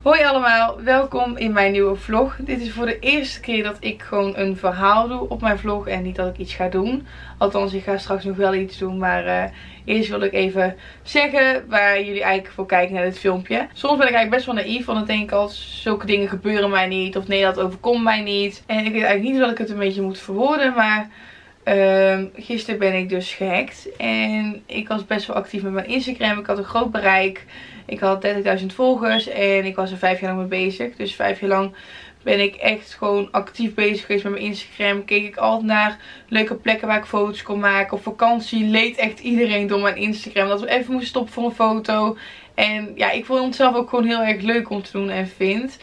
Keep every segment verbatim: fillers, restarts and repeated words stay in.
Hoi allemaal, welkom in mijn nieuwe vlog. Dit is voor de eerste keer dat ik gewoon een verhaal doe op mijn vlog en niet dat ik iets ga doen. Althans, ik ga straks nog wel iets doen, maar uh, eerst wil ik even zeggen waar jullie eigenlijk voor kijken naar dit filmpje. Soms ben ik eigenlijk best wel naïef, want dan denk ik al, zulke dingen gebeuren mij niet of nee, dat overkomt mij niet. En ik weet eigenlijk niet hoe ik het een beetje moet verwoorden, maar uh, gisteren ben ik dus gehackt. En ik was best wel actief met mijn Instagram, ik had een groot bereik. Ik had dertigduizend volgers en ik was er vijf jaar lang mee bezig. Dus vijf jaar lang ben ik echt gewoon actief bezig geweest met mijn Instagram. Keek ik altijd naar leuke plekken waar ik foto's kon maken. Op vakantie leed echt iedereen door mijn Instagram. Dat we even moesten stoppen voor een foto. En ja, ik vond het zelf ook gewoon heel erg leuk om te doen en vind.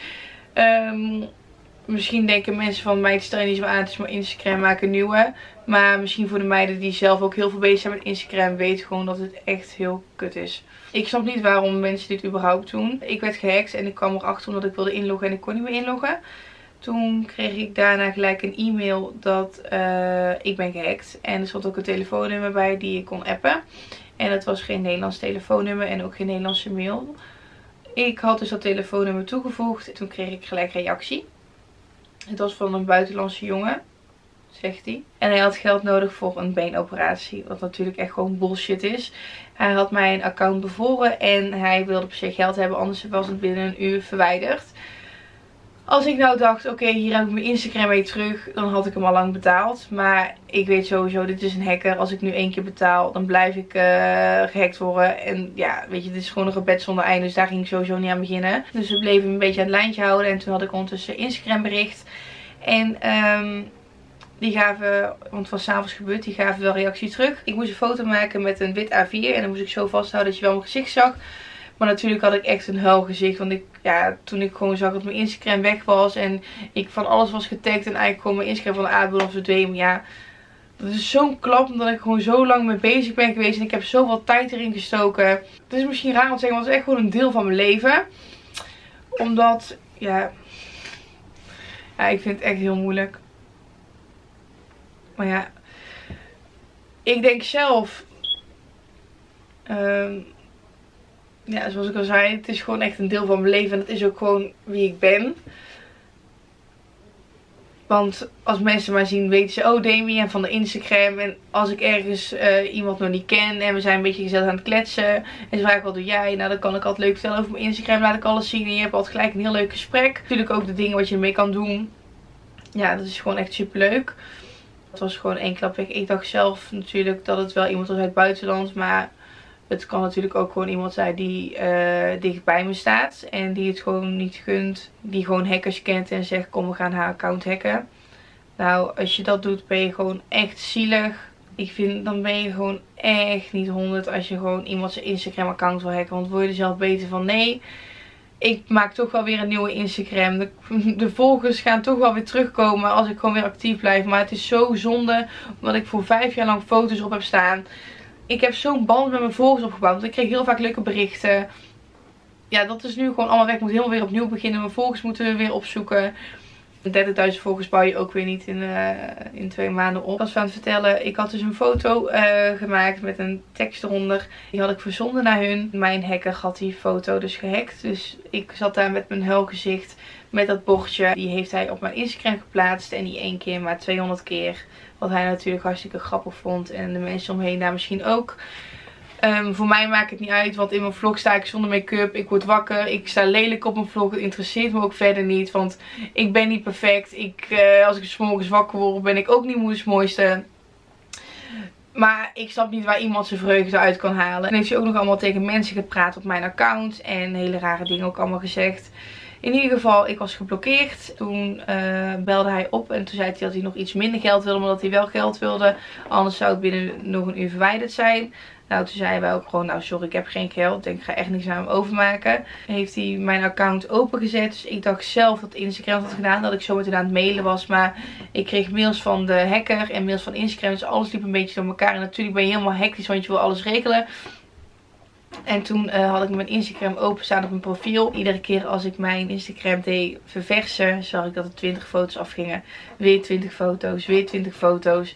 Um, misschien denken mensen van mij, het staat niet zo aan, het is maar Instagram, maken een nieuwe. Maar misschien voor de meiden die zelf ook heel veel bezig zijn met Instagram, weten gewoon dat het echt heel kut is. Ik snap niet waarom mensen dit überhaupt doen. Ik werd gehackt en ik kwam erachter omdat ik wilde inloggen en ik kon niet meer inloggen. Toen kreeg ik daarna gelijk een e-mail dat uh, ik ben gehackt. En er stond ook een telefoonnummer bij die ik kon appen. En het was geen Nederlands telefoonnummer en ook geen Nederlandse mail. Ik had dus dat telefoonnummer toegevoegd. Toen kreeg ik gelijk reactie. Het was van een buitenlandse jongen, zegt hij. En hij had geld nodig voor een beenoperatie. Wat natuurlijk echt gewoon bullshit is. Hij had mijn account bevoren en hij wilde per se geld hebben. Anders was het binnen een uur verwijderd. Als ik nou dacht, oké, okay, hier heb ik mijn Instagram mee terug. Dan had ik hem al lang betaald. Maar ik weet sowieso, dit is een hacker. Als ik nu één keer betaal, dan blijf ik uh, gehackt worden. En ja, weet je, dit is gewoon een gebed zonder einde. Dus daar ging ik sowieso niet aan beginnen. Dus we bleven een beetje aan het lijntje houden. En toen had ik ondertussen Instagram bericht. En um, die gaven, want het was 's avonds gebeurd, die gaven wel reactie terug. Ik moest een foto maken met een wit A vier. En dan moest ik zo vasthouden dat je wel mijn gezicht zag. Maar natuurlijk had ik echt een huilgezicht. Want ik, ja, toen ik gewoon zag dat mijn Instagram weg was. En ik van alles was getagd. En eigenlijk gewoon mijn Instagram van de aardbodem verdween. Ja, dat is zo'n klap. Omdat ik gewoon zo lang mee bezig ben geweest. En ik heb zoveel tijd erin gestoken. Het is misschien raar om te zeggen. Maar het is echt gewoon een deel van mijn leven. Omdat, ja. Ja, ik vind het echt heel moeilijk. Maar ja. Ik denk zelf. Um, Ja, zoals ik al zei, het is gewoon echt een deel van mijn leven. En dat is ook gewoon wie ik ben. Want als mensen mij zien, weten ze, oh Demi van de Instagram. En als ik ergens uh, iemand nog niet ken en we zijn een beetje gezellig aan het kletsen. En ze vragen, wat doe jij? Nou, dan kan ik altijd leuk vertellen over mijn Instagram. Laat ik alles zien en je hebt altijd gelijk een heel leuk gesprek. Natuurlijk ook de dingen wat je ermee kan doen. Ja, dat is gewoon echt super leuk. Het was gewoon één klap weg. Ik dacht zelf natuurlijk dat het wel iemand was uit het buitenland, maar het kan natuurlijk ook gewoon iemand zijn die uh, dicht bij me staat. En die het gewoon niet gunt. Die gewoon hackers kent en zegt, kom we gaan haar account hacken. Nou, als je dat doet ben je gewoon echt zielig. Ik vind, dan ben je gewoon echt niet honderd als je gewoon iemand zijn Instagram account wil hacken. Want word je er zelf beter van? Nee. Ik maak toch wel weer een nieuwe Instagram. De, de volgers gaan toch wel weer terugkomen als ik gewoon weer actief blijf. Maar het is zo zonde. Omdat ik voor vijf jaar lang foto's op heb staan. Ik heb zo'n band met mijn volgers opgebouwd. Want ik kreeg heel vaak leuke berichten. Ja, dat is nu gewoon allemaal weg. Ik moet helemaal weer opnieuw beginnen. Mijn volgers moeten we weer opzoeken. dertigduizend volgers bouw je ook weer niet in, uh, in twee maanden op. Ik was aan het vertellen. Ik had dus een foto uh, gemaakt met een tekst eronder. Die had ik verzonden naar hun. Mijn hacker had die foto dus gehackt. Dus ik zat daar met mijn huilgezicht. Met dat bordje. Die heeft hij op mijn Instagram geplaatst. En die één keer maar tweehonderd keer. Wat hij natuurlijk hartstikke grappig vond. En de mensen omheen daar misschien ook. Um, voor mij maakt het niet uit. Want in mijn vlog sta ik zonder make-up. Ik word wakker. Ik sta lelijk op mijn vlog. Het interesseert me ook verder niet. Want ik ben niet perfect. Ik, uh, als ik 's morgens wakker word ben ik ook niet moeders mooiste. Maar ik snap niet waar iemand zijn vreugde uit kan halen. En heeft hij ook nog allemaal tegen mensen gepraat op mijn account. En hele rare dingen ook allemaal gezegd. In ieder geval, ik was geblokkeerd. Toen uh, belde hij op en toen zei hij dat hij nog iets minder geld wilde, maar dat hij wel geld wilde. Anders zou het binnen nog een uur verwijderd zijn. Nou, toen zei hij ook gewoon, nou sorry, ik heb geen geld. Ik denk, ik ga echt niks aan hem overmaken. Heeft hij mijn account opengezet. Dus ik dacht zelf dat Instagram had gedaan, dat ik zo meteen aan het mailen was. Maar ik kreeg mails van de hacker en mails van Instagram. Dus alles liep een beetje door elkaar. En natuurlijk ben je helemaal hectisch, want je wil alles regelen. En toen uh, had ik mijn Instagram openstaan op mijn profiel. Iedere keer als ik mijn Instagram deed verversen, zag ik dat er twintig foto's afgingen. Weer twintig foto's, weer twintig foto's.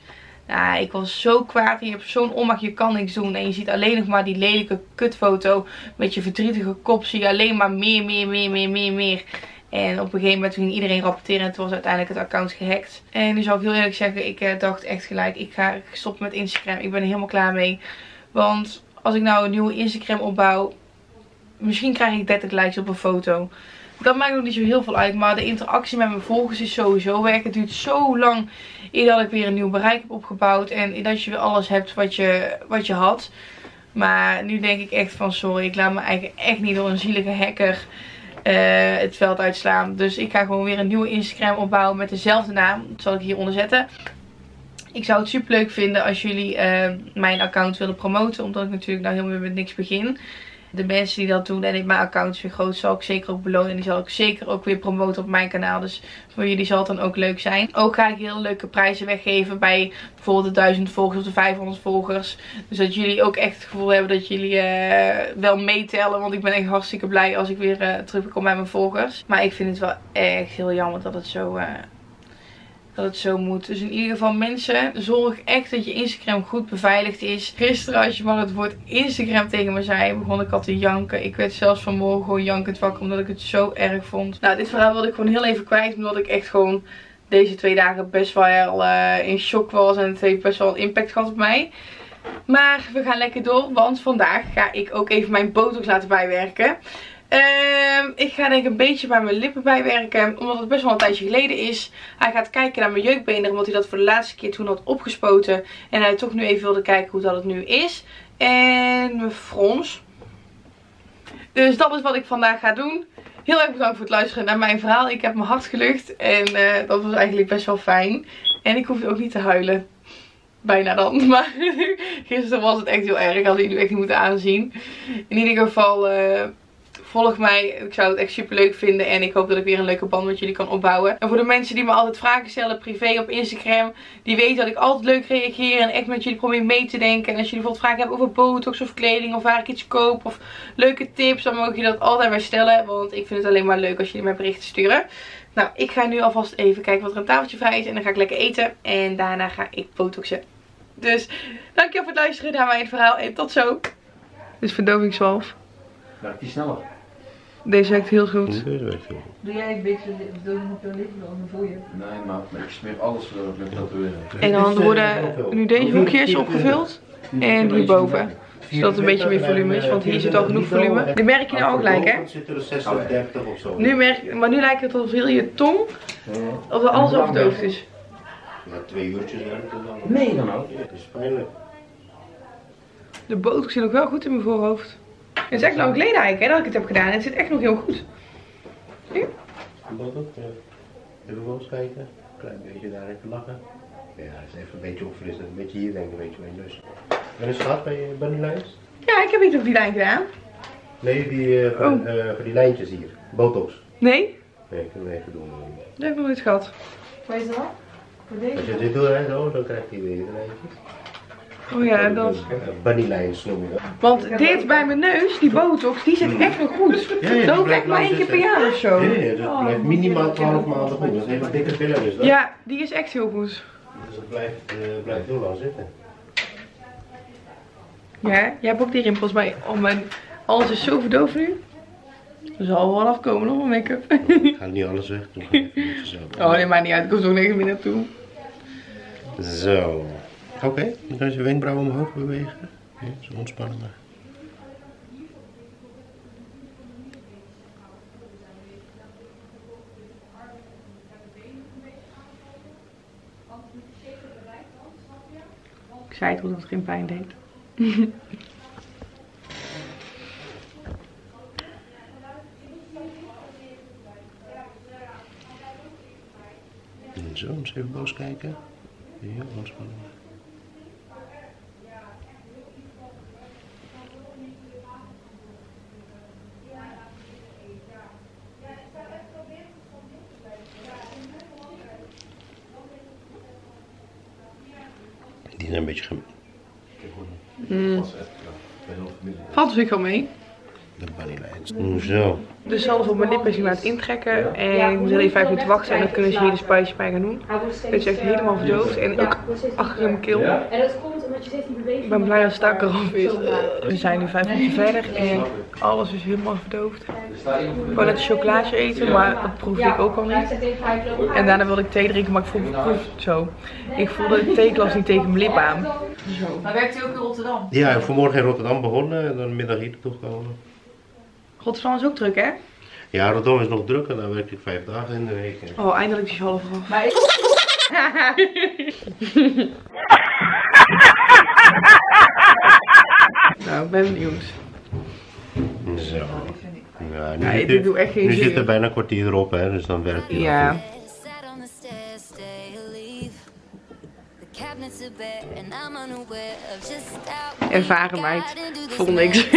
Nou, ik was zo kwaad. Je hebt zo'n onmacht, je kan niks doen. En je ziet alleen nog maar die lelijke kutfoto. Met je verdrietige kop zie je alleen maar meer, meer, meer, meer, meer, meer. En op een gegeven moment ging iedereen rapporteren en toen was uiteindelijk het account gehackt. En nu zou ik heel eerlijk zeggen, ik uh, dacht echt gelijk, ik ga stoppen met Instagram. Ik ben er helemaal klaar mee. Want als ik nou een nieuwe Instagram opbouw, misschien krijg ik dertig likes op een foto. Dat maakt nog niet zo heel veel uit, maar de interactie met mijn volgers is sowieso weg. Het duurt zo lang eer dat ik weer een nieuw bereik heb opgebouwd en dat je weer alles hebt wat je, wat je had. Maar nu denk ik echt van sorry, ik laat me eigenlijk echt niet door een zielige hacker uh, het veld uitslaan. Dus ik ga gewoon weer een nieuwe Instagram opbouwen met dezelfde naam. Dat zal ik hieronder zetten. Ik zou het super leuk vinden als jullie uh, mijn account willen promoten, omdat ik natuurlijk nou helemaal met niks begin. De mensen die dat doen en mijn account is weer groot, zal ik zeker ook belonen. En die zal ik zeker ook weer promoten op mijn kanaal. Dus voor jullie zal het dan ook leuk zijn. Ook ga ik heel leuke prijzen weggeven bij bijvoorbeeld de duizend volgers of de vijfhonderd volgers. Dus dat jullie ook echt het gevoel hebben dat jullie uh, wel meetellen. Want ik ben echt hartstikke blij als ik weer uh, terugkom bij mijn volgers. Maar ik vind het wel echt heel jammer dat het zo... Uh, Dat het zo moet. Dus in ieder geval mensen, zorg echt dat je Instagram goed beveiligd is. Gisteren als je maar het woord Instagram tegen me zei, begon ik al te janken. Ik werd zelfs vanmorgen gewoon jankend wakker omdat ik het zo erg vond. Nou, dit verhaal wilde ik gewoon heel even kwijt. Omdat ik echt gewoon deze twee dagen best wel uh, in shock was. En het heeft best wel een impact gehad op mij. Maar we gaan lekker door. Want vandaag ga ik ook even mijn botox laten bijwerken. Uh, ik ga denk ik een beetje bij mijn lippen bijwerken. Omdat het best wel een tijdje geleden is. Hij gaat kijken naar mijn jeukbeenderen. Omdat hij dat voor de laatste keer toen had opgespoten. En hij toch nu even wilde kijken hoe dat het nu is. En mijn frons. Dus dat is wat ik vandaag ga doen. Heel erg bedankt voor het luisteren naar mijn verhaal. Ik heb mijn hart gelucht. En uh, dat was eigenlijk best wel fijn. En ik hoefde ook niet te huilen. Bijna dan. Maar gisteren was het echt heel erg. Hadden jullie echt niet moeten aanzien. In ieder geval... Uh, Volg mij, ik zou het echt super leuk vinden en ik hoop dat ik weer een leuke band met jullie kan opbouwen. En voor de mensen die me altijd vragen stellen privé op Instagram, die weten dat ik altijd leuk reageer en echt met jullie probeer mee te denken. En als jullie bijvoorbeeld vragen hebben over botox of kleding of waar ik iets koop of leuke tips, dan mogen jullie dat altijd bij stellen. Want ik vind het alleen maar leuk als jullie mij berichten sturen. Nou, ik ga nu alvast even kijken wat er een tafeltje vrij is en dan ga ik lekker eten en daarna ga ik botoxen. Dus dankjewel voor het luisteren naar mijn verhaal en tot zo. Dit is verdovingszwalf. Werkt die sneller? Deze werkt heel goed. Deze werkt heel goed. Doe jij een beetje verdoving op je lippen dan voel je? Nee, maar ik smeer alles met tatoeëren. En dan worden nu deze hoekjes opgevuld. En hierboven. Zodat het een beetje meer volume is, want hier zit al genoeg volume. Dit merk je nou ook gelijk, hè? Zitten er zestig of dertig of zo. Nu merk, maar nu lijkt het alsof heel je tong, of er alles overdoofd is. Na twee uurtjes werkt het dan. Nee, dan ook. Het is pijnlijk. De botox zit nog wel goed in mijn voorhoofd. Het is echt lang geleden eigenlijk, hè, dat ik het heb gedaan. Het zit echt nog heel goed. Zie je? Botox, ja. Even wel eens kijken. Klein beetje daar even lachen. Ja, het is even een beetje opfrissen. Een beetje hier denk ik, een beetje bij je neus. En is het hard bij je bunnylijns? Ja, ik heb iets op die lijn gedaan. Nee, die, uh, voor, Oh. uh, voor die lijntjes hier. Botox. Nee? Nee, ik kan hem even doen. Dat heb ik nog nooit gehad. Wat is dat? Voor deze? Als je dit doet en zo, dan krijgt hij weer de lijntjes. Oh ja, dat. Bunnylijns noem je dat. Want dit bij mijn neus, die botox, die zit echt nog goed. Ja, ja, Dat die hoeft echt blijft maar lang één keer per zitten. jaar of zo. Nee, nee, dat blijft minimaal twaalf maanden goed. Dat is een hele dikke filler is dat. Ja, die is echt heel goed. Dus het blijft, uh, blijft heel lang zitten. Ja, jij hebt ook die rimpels bij. Oh, mijn alles is zo verdoofd nu. Er zal wel afkomen nog, mijn make-up. Ik ga niet alles weg doen. Oh, nee, maakt niet uit. Ik kom zo negen meer naartoe. Zo. Oké, okay. Dan kan je je wenkbrauwen omhoog bewegen. Ja, zo ontspannen maar. Ik zei het goed dat het geen pijn deed. En zo, eens even boos kijken. Ja, ontspannen maar. Die zijn een beetje gem... Mm. Valt er wel mee. De Vanilla Essence. Zo. De zalf op mijn lippen is nu aan het intrekken. En ik moet heel even vijf minuten wachten en dan kunnen ze hier de spuitjes bij gaan doen. Het is echt helemaal verdoofd en ook achter in mijn keel. En dat komt omdat je steeds die beweging. Ik ben blij dat het daar eraf is. We zijn nu vijf minuten verder en alles is helemaal verdoofd. Ik wou net een chocolaatje eten, maar dat proefde ik ook al niet. En daarna wilde ik thee drinken, maar ik voelde proef zo. Ik voelde de theeglas niet tegen mijn lip aan. Zo. Maar werkt u ook in Rotterdam? Ja, ik heb vanmorgen in Rotterdam begonnen en dan middag hier naartoe gekomen. Rotterdam is ook druk, hè? Ja, Rotterdam is nog druk en dan werk ik vijf dagen in de week. Oh, eindelijk is half af. Maar ik... Nou, ik ben benieuwd. Zo. Ja, nu Ja, zit, ik doe echt geen nu zin. zit er bijna een kwartier erop, hè, dus dan werkt hij. Ja. Ervaren meid. Voel niks.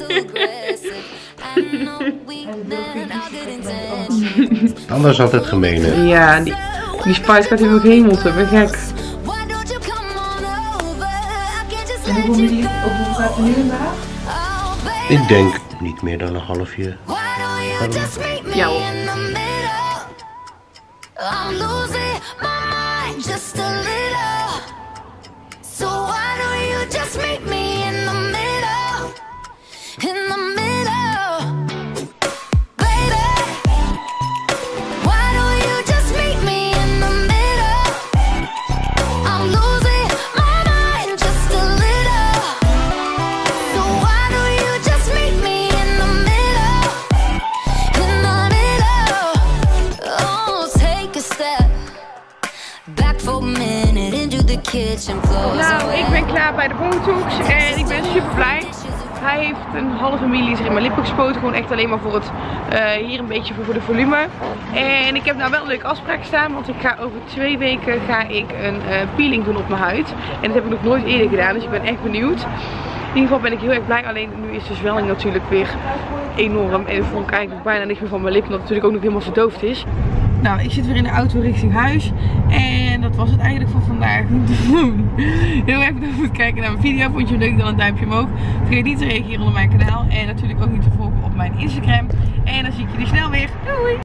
Anders altijd gemeen, hè? Ja, die, die Spice gaat hier ook helemaal te, ben gek. En hoeveel milli- of hoeveel gaat er nu in de haag? Ik denk niet meer dan een halfje. Ja hoor. I'm losing my mind just a little. So why don't you just meet me in the middle? In the middle. Baby, why don't you just meet me in the middle? I'm losing my mind just a little. So why don't you just meet me in the middle? In the middle. Oh, take a step back for a minute into the kitchen floor. Nou, ik ben klaar bij de Bongotoeks en ik ben super blij. Hij heeft een halve milliliter in mijn lippen gespoten. Gewoon echt alleen maar voor het, uh, hier een beetje voor, voor de volume. En ik heb nou wel een leuke afspraak staan. Want ik ga over twee weken ga ik een uh, peeling doen op mijn huid. En dat heb ik nog nooit eerder gedaan. Dus ik ben echt benieuwd. In ieder geval ben ik heel erg blij. Alleen nu is de zwelling natuurlijk weer enorm. En dat voel ik eigenlijk bijna niet meer van mijn lip. Omdat het natuurlijk ook nog helemaal verdoofd is. Nou, ik zit weer in de auto richting huis. En dat was het eigenlijk voor vandaag. Heel erg bedankt voor het kijken naar mijn video. Vond je het leuk, dan een duimpje omhoog. Vergeet niet te reageren onder mijn kanaal. En natuurlijk ook niet te volgen op mijn Instagram. En dan zie ik jullie snel weer. Doei!